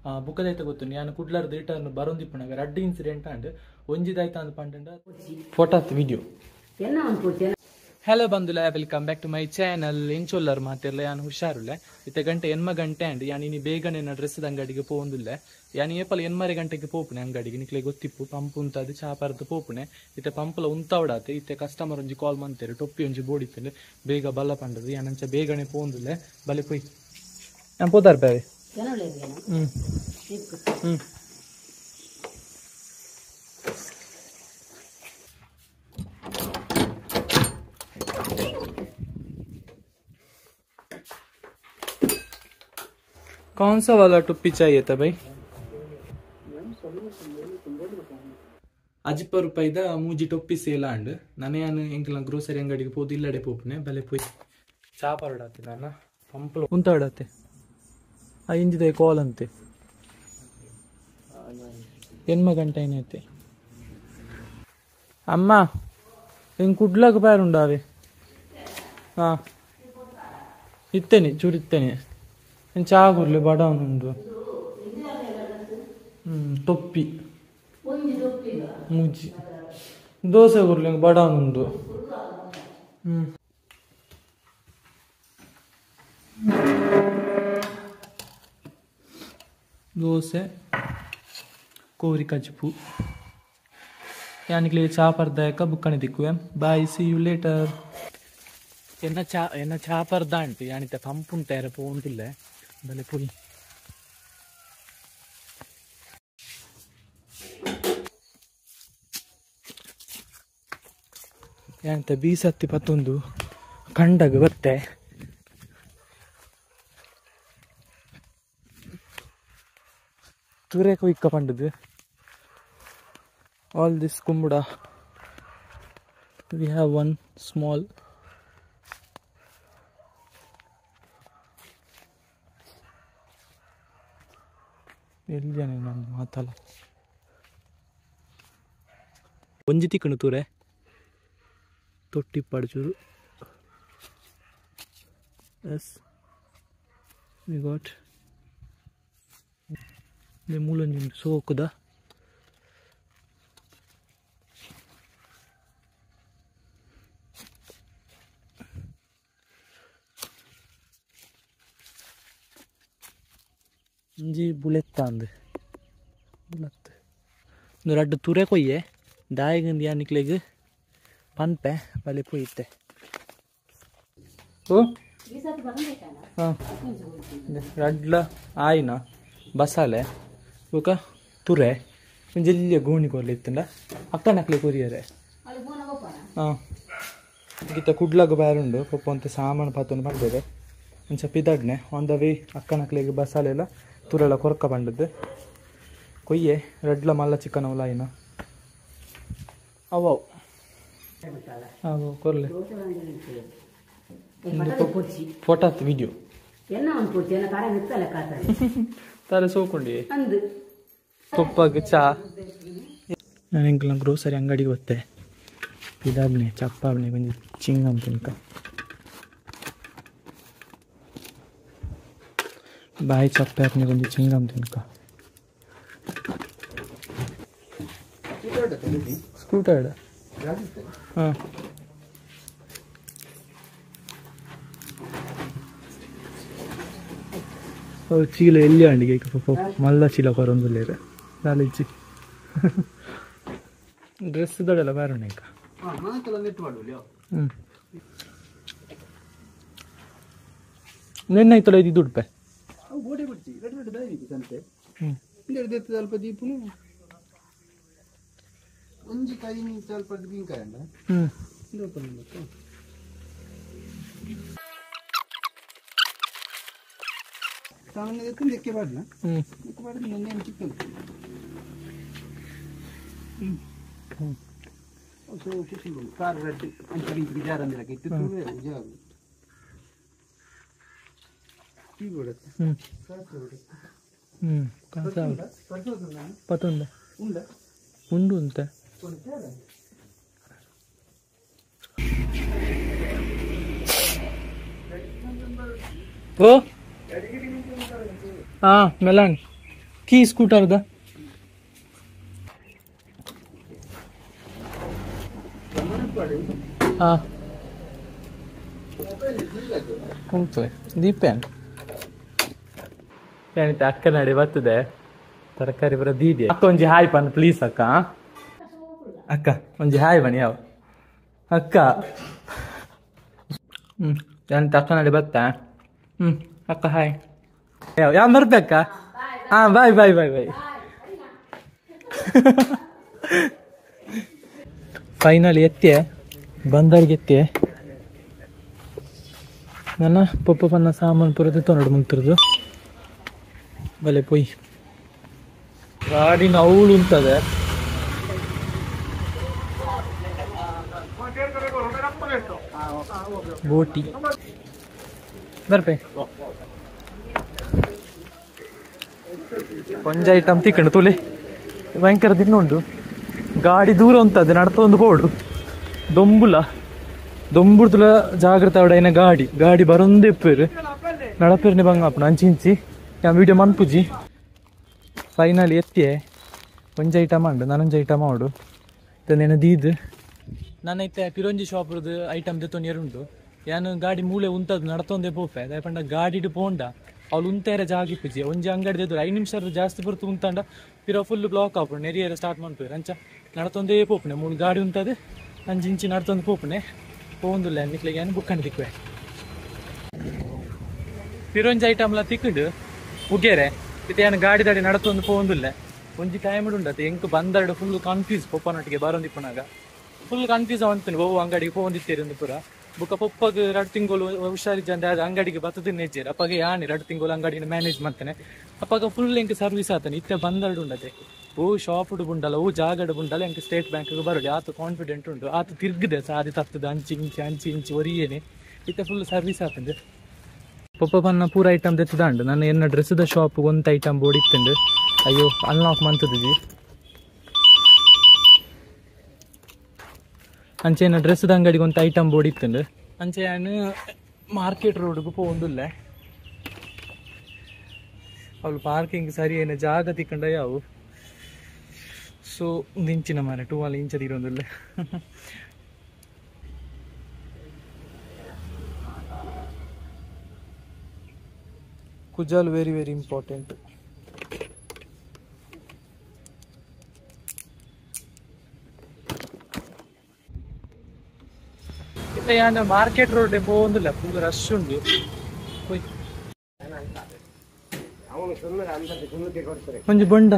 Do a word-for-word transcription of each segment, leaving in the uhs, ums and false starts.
ಬುಕ್ಕದೈತ ಗೊತ್ತು ನಾನು ಕುಡ್ಲಾರ್ದು ರಿಟರ್ನ್ ಬರೋಂದಿಪ್ಪನಾಗ ರಡ್ಡು ಇನ್ಸಿಡೆಂಟ್ ಅಂಡ್ ಒಂಜಿದಾಯ್ತ ಅಂತ ಪಂಡ ಫೋಟೋ ವಿಡಿಯೋ ಹಲೋ ಬಂಧುಲ welcome back to my channel ಎಂಚೊಲ್ಲರ್ ಮಾತಿರ್ಲ ಯಾನು ಹುಷಾರುಲ್ಲ ಇತ್ತ ಗಂಟೆ ಎನ್ಮ ಗಂಟೆ ಅಂಡ್ ಯಾನ್ ಇನಿ ಬೇಗನೆ ನಾ ಡ್ರೆಸ್ದ ಅಂಗಡಿಗೆ ಪೋಂದಿಲ್ಲ ಯಾನ್ ಏಪಲ್ ಎನ್ಮರೆ ಗಂಟೆಗೆ ಪೋಪುನೆ ಅಂಗಡಿಗೆ ನಿಕ್ಲೆ ಗೊತ್ತಿಪ್ಪು ಪಂಪ್ ಉಂತದು ಚಾಪರ್ದು ಪೋಪುನೆ ಇತ್ತ ಪಂಪ್ಲ ಉಂತವಡಾತೆ ಇತ್ತೆ ಕಸ್ಟಮರ್ ಒಂಜಿ ಕಾಲ್ ಮಂತೇರು ಟೊಪ್ಪಿ ಒಂಜಿ ಬೋಡಿತ್ತಲೆ ಬೇಗ ಬಲ್ಲ ಪಂಡದು ಯಾನಂಚ ಬೇಗನೆ ಪೋಂದಿಲ್ಲ ಬಲೆ ಪೊಯ್ ನಾನು ಪೋದಾರ್ ಬೇರೆ ಹ್ಮ್ ಹ್ಮ್ कौन सा वाला टोपी चाहिए था भाई ಅಜಿಪ್ಪ ರೂಪಾಯಿದ ಮೂಜಿ ಟೊಪ್ಪಿ ಸೇಲ ಅಂಡ್ ನಾನೇ ನಾನು ಎಂಕ್ಲ ಗ್ರೋಸರಿ ಅಂಗಡಿಗೆ ಹೋದು ಇಲ್ಲಡೆ ಪೋಪನೆ ಬಲೆ ಪೋಯ್ ಚಾಪ್ ಹೊರಡಾತೆ ನಾನು ಪಂಪಲು ಉಂತ ಹೊಡಾತೆ ಆ ಇಂಜಿದೆ ಕಾಲ್ ಅಂತೆ ಎನ್ಮ ಗಂಟೆ ಏನೈತೆ ಅಮ್ಮ ಹಿಂಗೆ ಕುಡ್ಲಕ್ಕೆ ಬಾರುಂಡಾವೆ ಹಾ ಇತ್ತೇನೆ ಚೂರಿತ್ತೇನೆ ಚಾ ಕೊರ್ಲಿ ಬಡ ಅವನುಂಡು ಹ್ಮ್ ಟೊಪ್ಪಿ ಮುಜ್ಜಿ ದೋಸೆ ಕೊರ್ಲಿ ಬಡ ಅವನುಂಡು ಹ್ಮ್ ದೋಸೆ ಕೋರಿ ಕಜ್ಪು ಯಾನಿಕ್ಲಿ ಚಾಪರ್ದಾಯಕ ಬುಕ್ಕಣಿ ದಿಕ್ಕುವೆ ಬಾಯ್ ಸಿ ಯು ಲೇಟರ್ ಎನ್ನ ಚಾ ಎನ್ನ ಚಾಪರ್ದ ಅಂಟು ಯಾನಿತ ಪಂಪ್ ಉಂಟೇರ ಪೋಂತಿಲ್ಲ ಬಲೆ ಪುಲ್ ಯಾನಿತ ಬೀಸತ್ತಿ ಪತ್ತೊಂದು ಕಂಡಗ ಬತ್ತೆ ತುರೇಕ ಇಕ್ಕ ಪಂಡದು all this kumbuda we have one small ಎಲ್ಲಿಯಾನೆ ನಾನು ಮಾತಲ್ಲ ಒಂಜಿ ತಿಕ್ಕಣು ತೂರೆ ತೊಟ್ಟಿ ಪಡ್ಚೂರು ಎಸ್ ವಿ ಗಾಟ್ ಮೂಲಂಜಿ ಸೋಕುದ ಇಂಜಿ ಬುಲೆತ್ತ ಅಂದೆ ಬುಲೆತ್ ಒಂದು ರಡ್ಡು ತುರೆ ಕೊಯ್ಯೆ ದಾಯಿಗಂದು ಯಾನಿಕ್ಲೆಗ್ ಪನ್ಪೆ ಬಲೆ ಪೊಯ್ತೆ ಓ ಹಾಂ ರಡ್ಲ ಆಯ್ನ ಬಸಾಲೆ ಇವಾಗ ತುರೆ ಜಲ್ಲಿಯ ಗೋಣಿ ಕೊರ್ಲಿ ಇತ್ತಂಡ ಅಕ್ಕನಕ್ಲೆ ಕೊರಿಯರೆ ಹಾಂ ಗೀತ ಕುಡ್ಲಾಗ ಬ್ಯಾರುಂಡು ಪಪ್ಪ ಅಂತ ಸಾಮಾನು ಪಾತೊಂದು ಮಾಡ್ಬೇರೆ ಒಂದು ಸ್ವಲ್ಪ ಇದಾಡ್ನೆ ಆನ್ ದ ವೇ ಅಕ್ಕನಕ್ಲೆಗೆ ಬಸಾಲೆ ಎಲ್ಲ ತುರೆಲ್ಲ ಕೊರಕ ಬಂಡದ್ದು ಕೊಯ್ಯೆ ರೆಡ್ಲ ಮಲ್ಲ ಚಿಕನ್ ಅವಲ ಆಯ್ನ ಅವು ಅವು ಕೊರ್ಲೆ ಫೋಟೋ ವಿಡಿಯೋ ತಾರೆ ಸೋಕೊಂಡಿ ತುಪ್ಪಗೆ ಚಾ ನಾನು ಎಂಕ್ಲ ಗ್ರೋಸರಿ ಅಂಗಡಿಗೆ ಬತ್ತೆ ಇದಾಗ್ನೆ ಚಪ್ಪಾಬ್ನೆ ಕೊಂಚ ಚಿಂಗಮ್ ತಿನ್ಕ ಬಾಯಿ ಚಪ್ಪೆ ಹಾಕ್ನೆ ಕೊಂಚ ಚಿಂಗಮ್ ತಿನ್ಕ ಸ್ಕೂಟರ್ ಹಾಂ ಚೀಲ ಎಲ್ಲಿ ಅಂಡಿಗೆ ಪಾಪ ಮಲ್ಲ ಚೀಲ ಕೊರೊಂದುಲ್ಲೇರ ನಾಲಿಜ್ಜಿ ಡ್ರೆಸ್ ದೊಡ್ಡೆಲ್ಲ ಬೇರೆ ಈಗ ಹ್ಞೂ ನೆನ್ನಾಯ್ತಲ್ಲ ಇದು ದುಡ್ಪೆ ಪತ್ತೊಂದ ಉಂಡು ಅಂತ ಓ हाँ मेलान ಕೀ ಸ್ಕೂಟರ್ದ ಹಾ ಉಂಟು ದೀಪೇನ್ ಏನಿತ್ತು ಅಕ್ಕ ನಡಿ ಬರ್ತದೆ ತರಕಾರಿ ಬರ ದೀದಿ ಅಕ್ಕ ಒಂಜಿ ಹಾಯ್ ಪನ್ ಪ್ಲೀಸ್ ಅಕ್ಕ ಅಕ್ಕ ಒಂಜಿ ಹಾಯ್ ಬನ್ನಿ ಯಾವ ಅಕ್ಕ ಹ್ಮ್ ಎಂತ ಅಕ್ಕ ನಡಿ ಬತ್ತ ಹ್ಮ್ ಅಕ್ಕ ಹಾಯ್ ಯಾವ ಯಾವ ಬರ್ತೆ ಅಕ್ಕ ಹಾ ಬಾಯ್ ಬಾಯ್ ಬಾಯ್ ಬಾಯ್ ಫೈನಲ್ ಎತ್ತೆ ಬಂದರ್ಗೆ ಎತ್ತೆ ನನ್ನ ಪಪ್ಪ ಪನ್ನ ಸಾಮಾನು ಪುರದು ತೊಂಡು ಮುಂತಿರೋದು ಬಲೆ ಪೊಯ್ ಗಾಡಿನ ಅವಳು ಉಂಟದೆ ಬೋಟಿ ಬರ್ಪೆ ಕೊಂಚ ಐಟಮ್ ತಿಕ್ಕಂಡು ತುಲೆ ಭಯಂಕರ ತಿನ್ನುಂಡು ಗಾಡಿ ದೂರ ಉಂಟದೆ ನಡ್ತೊಂದು ಬೋಡು ದೊಂಬುಲ ದೊಂಬುಡ್ತುಲ ಜಾಗ್ರತೆ ಅವಡೈನ ಗಾಡಿ ಗಾಡಿ ಬರೊಂದು ಎಪ್ಪೇರು ನಡಪೇರ್ನೆ ಬಂಗಪ್ಪನ ಅಂಚಿ ಇಂಚಿ ಯಾ ವಿಡಿಯೋ ಮನ್ಪುಜಿ ಫೈನಲ್ ಎತ್ತಿಯೆ ಒಂಜಿ ಐಟಮ್ ಉಂಡು ನಾನೊಂಜಿ ಐಟಮ್ ಮಾಡು ತಂದೇನ ದೀದ್ ನನ್ನ ಐತೆ ಪಿರೊಂಜಿ ಶಾಪ್ರದ್ದು ಐಟಮ್ ದೆತ್ತೊಂದು ಉಂಟು ಯಾನು ಗಾಡಿ ಮೂಲೆ ಉಂತದ್ದು ನಡ್ತೊಂದೆ ಪೋಪೆ ದಯಪಂಡ ಗಾಡಿ ಪೋಂಡ ಅವ್ಳು ಉಂತೇರ ಜಾಗಿಪ್ಪುಜಿ ಒಂಜಿ ಅಂಗಡಿ ಎದುರು ಐದು ನಿಮಿಷ ಜಾಸ್ತಿ ಬರ್ತು ಉಂತಂಡ ಪಿರೋ ಫುಲ್ ಬ್ಲಾಕ್ ಆಪು ನೆರಿಯರ ಸ್ಟಾರ್ಟ್ ಮಾಡ್ಪೇರು ಅಂಚ ನಡ್ತೊಂದೇ ಪೋಪುನೆ ಮೂರು ಗಾಡಿ ಉಂತದೆ ಅಂಚಿ ಇಂಚಿ ನಡ್ತೊಂದು ಪೋಪುನೆ ಪೋಂದುಲ್ಲ ನಿಕ್ಲಿಗೆ ಏನು ಬುಕ್ಕಂಡು ತಿಕ್ವೆ ಪಿರೊಂಜಿ ಐಟಮ್ಲ ತಿಕ್ಕಂಡು ಉಗ್ಗೆರೆ ಇದು ಏನು ಗಾಡಿ ದಾಡಿ ನಡ್ತೊಂದು ಪೋಂದುಲ್ಲ ಒಂಜಿ ಟೈಮ್ ಉಂಡತ್ತೆ ಎಂಕ್ ಬಂದರಡು ಫುಲ್ ಕನ್ಫ್ಯೂಸ್ ಪೊಪ್ಪನೊಟ್ಟಿಗೆ ಬರೋಂದಿಪ್ಪನಾಗ ಫುಲ್ ಕನ್ಫ್ಯೂಸ್ ಅವಂತೀನಿ ಓ ಅಂಗಡಿಗೆ ಪೋಂದಿತ್ತೇರಿ ಒಂದು ಪುರ ಬುಕ್ಕ ಪಪ್ಪಗೆ ಎರಡು ತಿಂಗಳು ಹುಷಾರಿದ್ದ ಅದು ಅಂಗಡಿಗೆ ಬತ್ತದ ನೆಜ್ಜೇರಿ ಅಪ್ಪಗೆ ಯಾನಿ ಎರಡು ತಿಂಗಳು ಅಂಗಡಿನ ಮ್ಯಾನೇಜ್ ಮಾಡ್ತಾನೆ ಅಪ್ಪಾಗ ಫುಲ್ ಎಂಕ್ ಸರ್ವಿಸ್ ಆತಾನೆ ಇತ್ತೆ ಬಂದರಡು ಉಂಡತೆ ಓ ಶಾಪ್ ಬುಂಡಲ್ಲ ಓ ಜಾಗಡ ಬುಂಡಲ್ಲ ಎಂಕ್ ಸ್ಟೇಟ್ ಬ್ಯಾಂಕ್ಗೆ ಬರೋಡಿ ಆತ ಕಾನ್ಫಿಡೆಂಟ್ ಉಂಟು ಆತ ತಿರ್ಗದೆ ಸಾರಿ ತತ್ತದ ಅಂಚಿ ಇಂಚಿ ಅಂಚಿ ಇಂಚಿ ಒರಿಯೇನೆ ಇತ್ತೆ ಫುಲ್ ಸರ್ವಿಸ್ ಆತಂದು ಪಪ್ಪ ಪನ್ನ ಪೂರ ಐಟಮ್ ತೆತ್ತದಾಂಡು ನನ್ನ ಎನ್ನ ಡ್ರೆಸ್ದ ಶಾಪ್ ಒಂದು ಐಟಮ್ ಬೋರ್ಡ್ ಇತ್ತಂಡು ಅಯ್ಯೋ ಅನ್ಲಾಕ್ ಮಂತದಿ ಅಂಚೆ ಏನ ಡ್ರೆಸ್ದ ಅಂಗಡಿಗೆ ಒಂದು ಐಟಮ್ ಬೋರ್ಡ್ ಇತ್ತಂಡು ಅಂಚೆ ನಾನು ಮಾರ್ಕೆಟ್ ರೋಡ್ಗೂ ಪೋಂದುಲ್ಲ ಅವಳು ಪಾರ್ಕಿಂಗ್ ಸರಿ ಏನು ಜಾಗ ತಿಕ್ಕಂಡ ಯಾವು ಸೊ ಒಂದು ಇಂಚಿನ ಮಾರೆ ಟೂ ಅಲ್ಲಿ ಇಂಚದಿರೋದಿಲ್ಲ ಕುಜಾಲ್ ವೆರಿ ವೆರಿ ಇಂಪಾರ್ಟೆಂಟ್ ഞാൻ മാർക്കറ്റ് റോഡിൽ പോകുന്നില്ല ഫുൾ റഷ് ഉണ്ട് പോയി కొంచెం బండ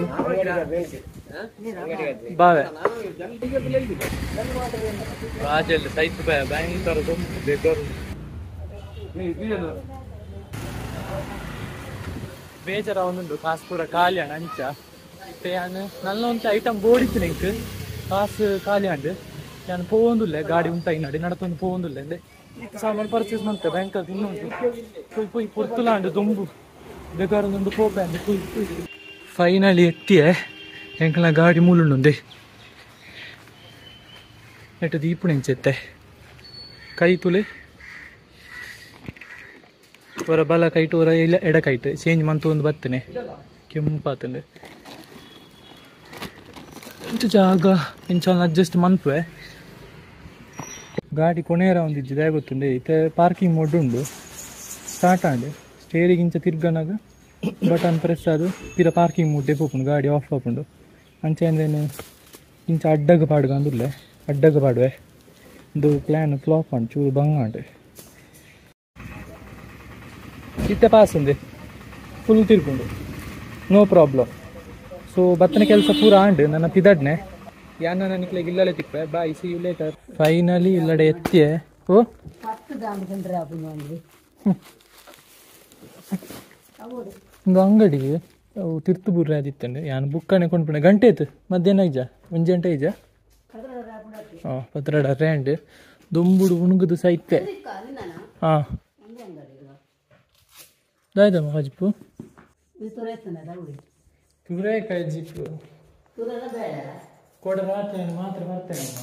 బాగా రాజల్ సైట్ భయంకర దగ్గర ಬೇಜಾರಾവുന്നുണ്ട് ಕಾಸು ಪೂರ ಖಾಲಿയാണ് ಅಂಚ ഞാൻ നല്ല ಒಂದು ಐಟಮ್ ಬೋರ್ಡಿತ್ತು ನಿಂಗೆ ಕಾಸು ಖಾಲಿಯಾണ്ട് ನಾನು ಪೋಂದುಲ್ಲ ಗಾಡಿ ಉಂಟಾಯಿ ನಡಿ ನಡತೊಂದು ಪೋಂದುಲ್ಲ ಅಂದ್ರೆ ಸಾಮಾನು ಪರ್ಚೇಸ್ ಮಾಡ್ತೆ ಬ್ಯಾಂಕಲ್ಲಿ ಇನ್ನೊಂದು ಪೊಯ್ ಪೊಯ್ ಪುರ್ತುಲಾಂಡು ದೊಂಬು ಬೇಕಾರೊಂದು ಪೋಪೆ ಅಂದು ಪೊಯ್ ಪೊಯ್ ಫೈನಲಿ ಎತ್ತಿಯೆ ಎಂಕಲ್ನ ಗಾಡಿ ಮೂಲುಂಡುಂದೆ ಎಟ್ಟು ದೀಪುಣೆಂಚೆತ್ತೆ ಕೈ ತುಲೆ ಹೊರ ಬಲ ಕೈಟು ಹೊರ ಇಲ್ಲ ಎಡ ಕೈಟು ಚೇಂಜ್ ಮಂತು ಒಂದು ಬರ್ತೇನೆ ಕೆಂಪಾತಂದು ಇಂಚು ಜಾಗ ಇಂಚಲ್ಲಿ ಅಡ್ಜಸ್ಟ್ ಮನ್ಪೆ ಗಾಡಿ ಕೊನೆಯರ ಒಂದಿದ್ದಿದೆ ಗೊತ್ತುಂಡೆ ಇತ್ತೆ ಪಾರ್ಕಿಂಗ್ ಮೋಡ್ ಉಂಡು ಸ್ಟಾರ್ಟ್ ಆಂಡೆ ಸ್ಟೇರಿಂಗ್ ಇಂಚ ತಿರ್ಗನಾಗ ಬಟನ್ ಪ್ರೆಸ್ ಅದು ತೀರ ಪಾರ್ಕಿಂಗ್ ಮೋಡ್ಡೆ ಪೋಪುಂಡು ಗಾಡಿ ಆಫ್ ಆಪುಂಡು ಅಂಚೆ ಅಂದೇನು ಇಂಚ ಅಡ್ಡಗ ಪಾಡ್ಗ ಅಂದುಲ್ಲೆ ಅಡ್ಡಗ ಪಾಡುವೆ ಇದು ಪ್ಲ್ಯಾನ್ ಫ್ಲಾಪ್ ಅಂಡು ಚೂರು ಬಂಗ ಅಂಡೆ ಇತ್ತೆ ಪಾಸ್ ಉಂದೆ ಫುಲ್ ತಿರ್ಕೊಂಡು ನೋ ಪ್ರಾಬ್ಲಮ್ ಸೊ ಬತ್ತನ ಕೆಲಸ ಪೂರ ಆಂಡು ನನ್ನ ತಿದಡ್ನೆ ಯಾನ ನನಗೆ ಇಲ್ಲೇ ತಿಕ್ವೆ bye see you later finally ಇಲ್ಲಡೆ ಎತ್ತಿಯೆ ಓ ಒಂದು ಅಂಗಡಿಗೆ ಅವು ತಿರ್ತು ಬುರ್ರೆ ಆದಿತ್ತಂಡೆ ಯಾನು ಬುಕ್ಕನೆ ಕೊಂಡ್ಪುಂಡೆ ಗಂಟೆ ಆಯ್ತು ಮಧ್ಯಾಹ್ನ ಐಜ ಒಂದು ಗಂಟೆ ಐಜ ಹಾಂ ಪತ್ರಡ ರ್ಯಾಂಡ್ ದೊಂಬುಡು ಉಣುಗುದು ಸೈತೆ ಹಾಂ ದಾಯ್ದಮ್ಮ ಹಜ್ಪು ತುರೇಕಾಯಿ ಜಿಪ್ಪು ಕೊಡ ರಾತ್ರಿ ಮಾತ್ರ ಬರ್ತೇನೆ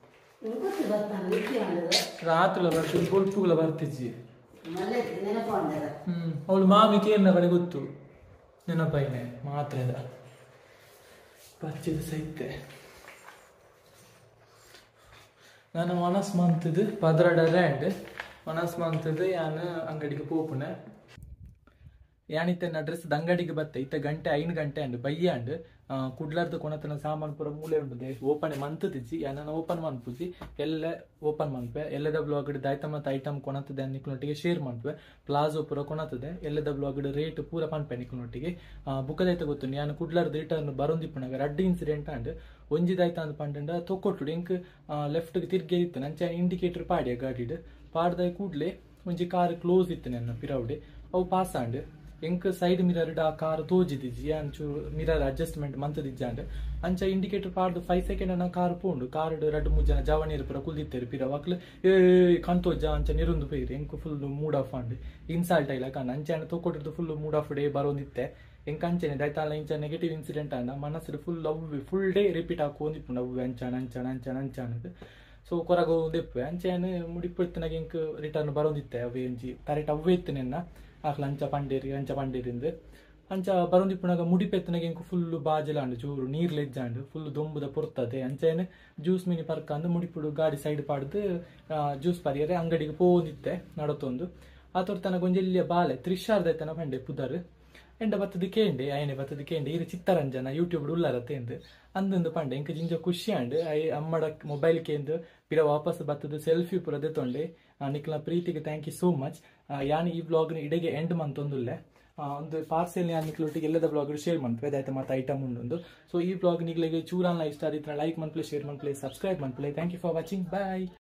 ರಾತ್ರಿ ಬರ್ತೀವಿ ಕೊಲ್ಪುಗಳ ಬರ್ತಿಜ್ಜಿ ಹ್ಮ್ ಅವಳು ಮಾಮಿ ಕೇರ್ನ ಕಡೆ ಗೊತ್ತು ನೆನಪೈನೆ ಮಾತ್ರೆದ ಪಚ್ಚಿದ ಸೈತೆ ನಾನು ಮನಸ್ ಮಂತದ್ದು ಪದ್ರಡರೆ ಅಂಡ್ ಮನಸ್ ಮಂತದ್ದು ಯಾನು ಅಂಗಡಿಗೆ ಪೋಪುನೆ ಯಾನಿತ್ತ ಅಡ್ರೆಸ್ ಅಂಗಡಿಗೆ ಬತ್ತೆ ಇತ್ತ ಗಂಟೆ ಐದು ಗಂಟೆ ಅಂಡ್ ಬಯ್ಯ ಅಂಡ್ ಕುಡ್ಲಾರ್ದು ಕೊಣತನ ಸಾಮಾನು ಪೂರ ಮೂಲೆ ಉಂಟು ಓಪನ್ ಮಂತದಿಜ್ಜಿ ಯಾನ ಓಪನ್ ಮನ್ಪುಜಿ ಎಲ್ಲ ಓಪನ್ ಮನ್ಪೆ ಎಲ್ಲದ ಬ್ಲಾಗಡ್ ದಾಯ್ತ ಮತ್ತು ಐಟಮ್ ಕೊಣತದೆ ನಿಕ್ಲೊಟ್ಟಿಗೆ ಶೇರ್ ಮನ್ಪೆ ಪ್ಲಾಜೋ ಪೂರ ಕೊಣತದೆ ಎಲ್ಲದ ಬ್ಲಾಗಡ್ ರೇಟ್ ಪೂರ ಪನ್ಪೆ ನಿಕ್ಲೊಟ್ಟಿಗೆ ಬುಕ್ಕದೈತ ಗೊತ್ತು ನಾನು ಕುಡ್ಲಾರ್ದು ರಿಟರ್ನ್ ಬರೋಂದಿಪ್ಪನಾಗ ರಡ್ಡ್ ಇನ್ಸಿಡೆಂಟ್ ಅಂಡ್ ಒಂಜಿದಾಯ್ತ ಅಂದ್ ಪಂಡ ತೊಕೊಟ್ಟು ಇಂಕ್ ಲೆಫ್ಟ್ಗೆ ತಿರ್ಗಿ ಇತ್ತು ನಂಚ ಇಂಡಿಕೇಟರ್ ಪಾಡ್ಯ ಗಾಡಿಡ್ ಪಾಡ್ದ ಕೂಡ್ಲೆ ಒಂಜಿ ಕಾರ್ ಕ್ಲೋಸ್ ಇತ್ತು ನನ್ನ ಪಿರವ್ಡೆ ಅವು ಪಾಸ್ ಅಂಡ್ ಎಂಕ್ ಸೈಡ್ ಮಿರರ್ ಆ ಕಾರ್ ತೋಜಿದಿಜ್ಜಿ ಅಂಚು ಮಿರರ್ ಅಡ್ಜಸ್ಟ್ಮೆಂಟ್ ಮಂತದಿಜ್ಜಾಂಡ್ ಅಂಚ ಇಂಡಿಕೇಟರ್ ಪಾಡ್ದು ಫೈವ್ ಸೆಕೆಂಡ್ ಅನ್ನ ಕಾರ್ ಪೋಂಡು ಕಾರ್ ರಡ್ಡು ಮೂರು ಜನ ಜವನೀರು ಪುರ ಕುಲ್ದಿತ್ತೇರು ಪಿರ ವಾಕ್ಲು ಏ ಕಂತೋಜ್ಜ ಅಂಚ ನಿರುಂದು ಪೈರಿ ಎಂಕ್ ಫುಲ್ ಮೂಡ್ ಆಫ್ ಅಂಡ್ ಇನ್ಸಾಲ್ಟ್ ಇಲ್ಲ ಕಾಣ ಅಂಚೆ ತೋಕೊಟ್ಟಿದ್ದು ಫುಲ್ ಮೂಡ್ ಆಫ್ ಡೇ ಬರೋಂದಿತ್ತೆ ಎಂಕ್ ಅಂಚೆನೆ ದೈತಾಲ ಇಂಚ ನೆಗೆಟಿವ್ ಇನ್ಸಿಡೆಂಟ್ ಅಂಡ ಮನಸ್ಸು ಫುಲ್ ಅವ್ವೆ ಫುಲ್ ಡೇ ರಿಪೀಟ್ ಹಾಕೊಂಡಿಪ್ಪು ಅವ್ವೆ ಅಂಚಾಣ ಅಂಚಾಣ ಅಂಚಾಣ ಅಂಚಾಣದು ಸೊ ಕೊರಗ ಒಂದಿಪ್ಪೆ ಅಂಚೆನೆ ಮುಡಿಪಿಡ್ತನಾಗ ಇಂಕ್ ರಿಟರ್ನ್ ಬರೋಂದಿತ್ತೆ ಅವೇ ಒಂಜಿ ಕರೆಕ್ಟ್ ಅವ್ವೆ ಇತ್ತು ನೆನ್ನ ಆಕ್ಲ ಅಂಚ ಪಂಡೇರಿ ಅಂಚ ಪಂಡೇರಿಂದ ಅಂಚ ಬರೋಂದಿಪ್ಪನಾಗ ಮುಡಿಪೆತ್ತನಾಗ ಇಂಕ ಫುಲ್ ಬಾಜಲಾಂಡು ಚೂರು ನೀರ್ ಲೆಜ್ಜಾಂಡು ಫುಲ್ ದೊಂಬುದ ಪೊರ್ತದೆ ಅಂಚೇನೆ ಜ್ಯೂಸ್ ಮಿನಿ ಪರ್ಕಂದು ಮುಡಿಪುಡು ಗಾಡಿ ಸೈಡ್ ಪಾಡ್ದು ಜ್ಯೂಸ್ ಪರಿಯರೆ ಅಂಗಡಿಗೆ ಪೋಂದಿತ್ತೆ ನಡತೊಂದು ಆತೊರ್ ತನಗ ಒಂಜೆಲ್ಲಿಯ ಬಾಲೆ ತ್ರಿಶಾರ್ದೈತನ ಪಂಡೆ ಪುದರ್ ಎಂಡ ಬತ್ತದ ಕೇಂಡೆ ಆಯನೆ ಬತ್ತದ ಕೇಂಡೆ ಇರು ಚಿತ್ತರಂಜನ ಯೂಟ್ಯೂಬ್ ಉಳ್ಳಾರತ್ತೇಂದು ಅಂದಂದು ಪಂಡೆ ಇಂಕ ಜಿಂಜ ಖುಷಿ ಅಂಡ್ ಐ ಅಮ್ಮಡ ಮೊಬೈಲ್ ಕೇಂದು ಪಿರ ವಾಪಸ್ ಬತ್ತದ ಸೆಲ್ಫಿ ಪುರದೆ ತೊಂಡೆ ನಿಕ್ಲ ಪ್ರೀತಿಗೆ ಥ್ಯಾಂಕ್ ಯು ಸೋ ಮಚ್ ಯಾನ್ ಈ ಬ್ಲಾಗ್ನ ಇಡೆಗೆ ಎಂಡ್ ಮಂತೊಂದುಲ್ಲೆ ಒಂದು ಪಾರ್ಸೆಲ್ ಯಾನ್ ನಿಕ್ಲೊಟ್ಟಿಗೆ ಎಲ್ಲದ ಬ್ಲಾಗ್ ಶೇರ್ ಮನ್ಪೆ ಅದಾಯ್ತು ಮತ್ತೆ ಐಟಮ್ ಉಂಡು ಸೊ ಈ ಬ್ಲಾಗ್ ನಿಕ್ಲಿಗೆ ಚೂರನ್ನ ಇಷ್ಟ ಆದಿತ್ರ ಲೈಕ್ ಮನ್ಪ್ಲೆ ಶೇರ್ ಮನ್ಪ್ಲೆ ಸಬ್ಸ್ಕ್ರೈಬ್ ಮನ್ಪ್ಲೆ thank you for watching bye.